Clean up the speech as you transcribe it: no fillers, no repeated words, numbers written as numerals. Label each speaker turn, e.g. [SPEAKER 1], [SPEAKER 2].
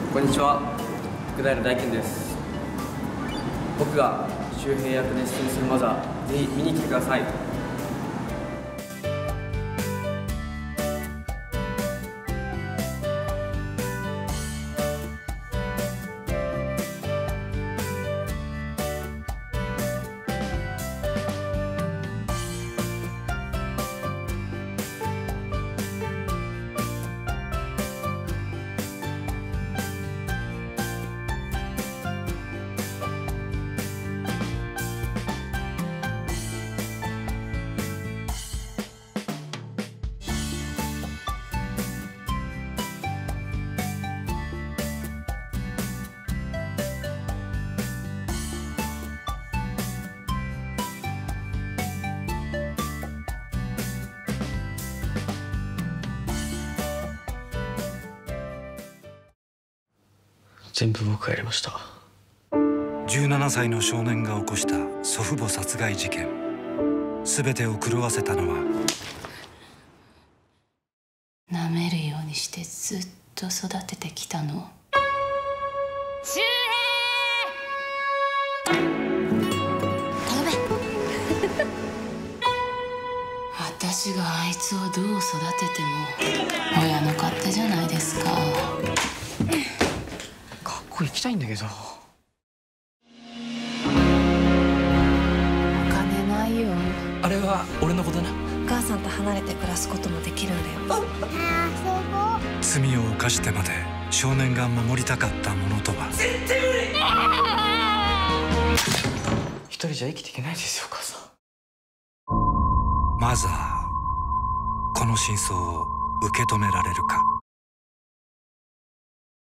[SPEAKER 1] こんにちは、福平大賢です。僕が周平役で出演するマザー、ぜひ見に来てください。
[SPEAKER 2] 全部僕がやりました。
[SPEAKER 3] 17歳の少年が起こした祖父母殺害事件。全てを狂わせたのは、
[SPEAKER 4] 舐めるようにしてずっと育ててきたの。周平食べ私があいつをどう育てても親の勝手じゃないですか。
[SPEAKER 2] 学校行きたいんだけど。
[SPEAKER 4] お金ないよ。
[SPEAKER 2] あれは俺のことな。
[SPEAKER 5] お母さんと離れて暮らすこともできるんだよ。
[SPEAKER 3] 罪を犯してまで少年が守りたかったものとは。
[SPEAKER 2] 絶対無理。一人じゃ生きていけないですよ、お母さん。
[SPEAKER 3] マザー、この真相を受け止められるか。